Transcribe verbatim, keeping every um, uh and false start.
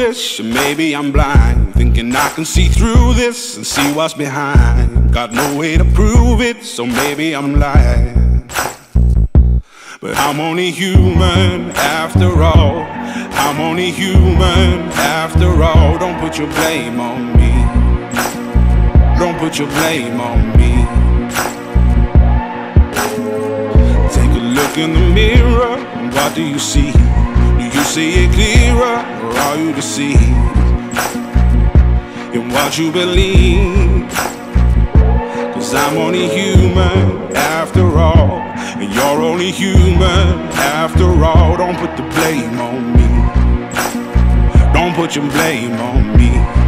foolish, or maybe I'm blind, thinking I can see through this and see what's behind. Got no way to prove it, so maybe I'm lying. But I'm only human after all. I'm only human after all. Don't put your blame on me. Don't put your blame on me. Take a look in the mirror, and what do you see? Do you see it clearer, or are you deceived in what you believe? Cause I'm only human after all, and you're only human after all. Don't put the blame on me. Don't put your blame on me.